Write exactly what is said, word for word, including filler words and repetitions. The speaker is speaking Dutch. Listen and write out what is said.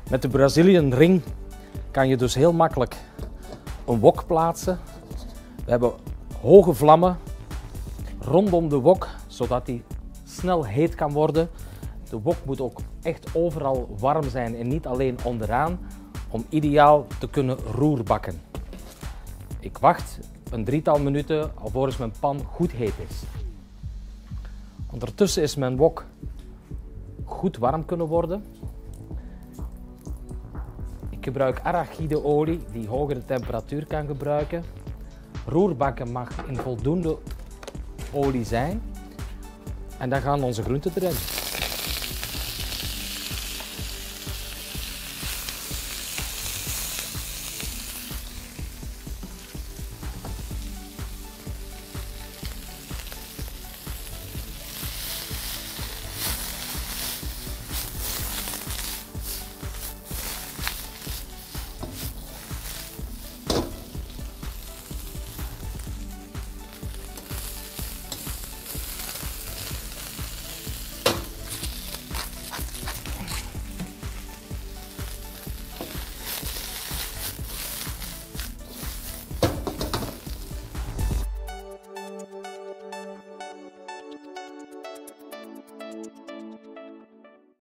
Met de Brazilian Ring kan je dus heel makkelijk een wok plaatsen. We hebben hoge vlammen rondom de wok, zodat die snel heet kan worden. De wok moet ook echt overal warm zijn en niet alleen onderaan, om ideaal te kunnen roerbakken. Ik wacht een drietal minuten alvorens mijn pan goed heet is. Ondertussen is mijn wok goed warm kunnen worden. Ik gebruik arachideolie die hogere temperatuur kan gebruiken. Roerbakken mag in voldoende olie zijn. En dan gaan onze groenten erin.